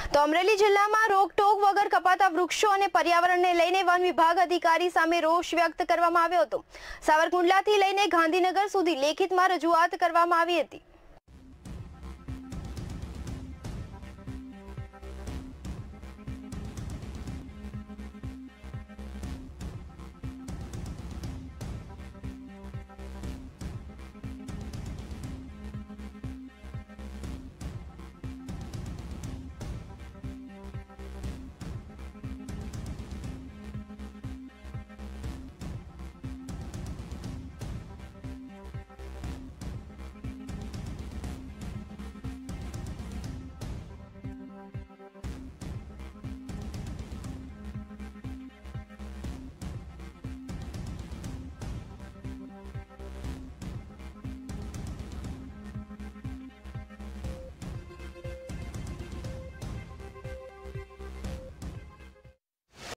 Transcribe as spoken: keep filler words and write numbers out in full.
તો અમરેલી જિલ્લામાં રોકટોક વગર કપાતા વૃક્ષો અને પર્યાવરણને લઈને વન વિભાગ અધિકારી સામે રોષ વ્યક્ત કરવામાં આવ્યો હતો। સાવરકુંડલાથી લઈને ગાંધીનગર સુધી લેખિતમાં રજૂઆત કરવામાં આવી હતી।